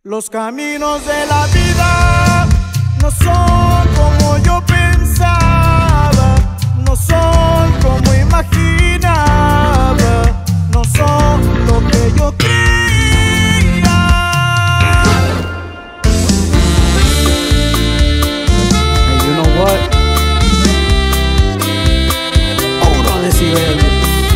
Los caminos de la vida no son como yo pensaba, no son como imaginaba, no son lo que yo creía. And you know what? Hold on, let's see where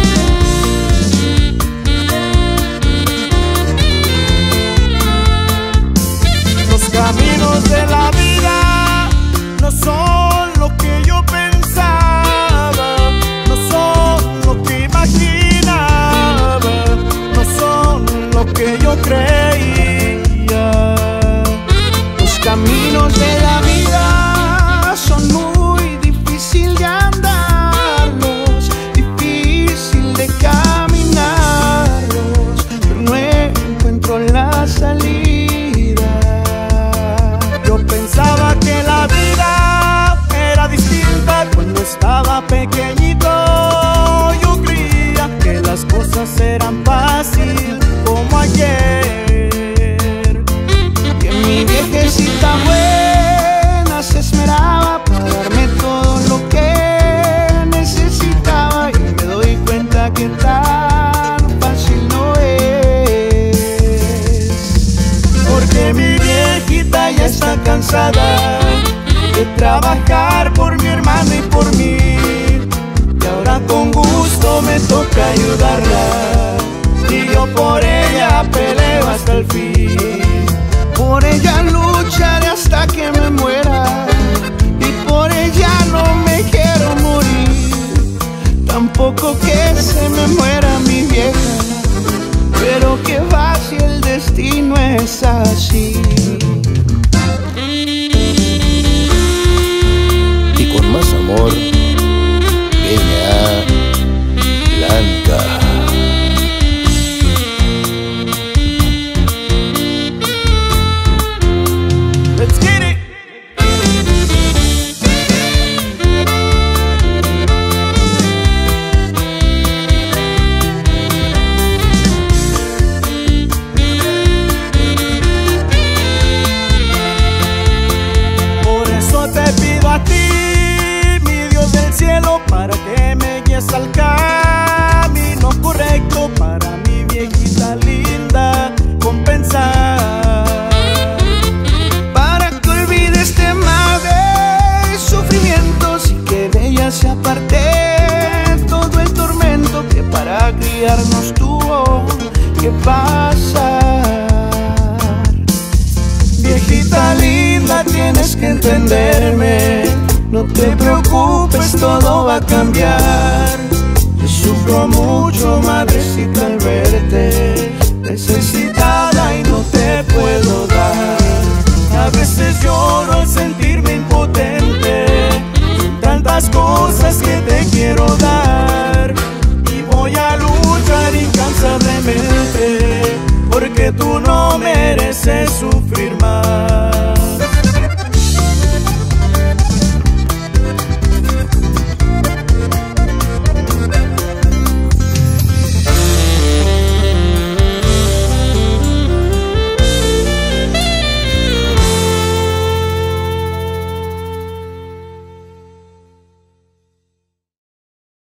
caminos de la vida no son lo que yo pensaba, no son lo que imaginaba, no son lo que yo creía. Los caminos de la vida son muy difícil de andarlos, difícil de caminarlos, pero no encuentro la salida. Pensaba que la vida era distinta cuando estaba pequeñito. Yo creía que las cosas eran fáciles como ayer, que mi viejecita buena se esmeraba para darme todo lo que necesitaba, y me doy cuenta que tan fácil no es, porque mi viejita ya está cansada de trabajar por mi hermano y por mí, y ahora con gusto me toca ayudarla, y yo por ella peleo hasta el fin. Por ella lucharé hasta que me muera, y por ella no me quiero morir, tampoco que se me muera mi vieja, pero que va si el destino es así. Más amor, Peña Blanca. Let's get it. Por eso te pido a ti, del cielo, para que me guíes al camino correcto, para mi viejita linda compensar, para que olvide este mar de sufrimientos y que de ella se aparte todo el tormento que para criarnos tuvo que pasar. Viejita linda, tienes que entenderme, no te preocupes, todo va a cambiar. Yo sufro mucho, madrecita, al verte necesitada y no te puedo dar. A veces lloro al sentirme impotente, son tantas cosas que te quiero dar, y voy a luchar incansablemente, porque tú no mereces sufrir más.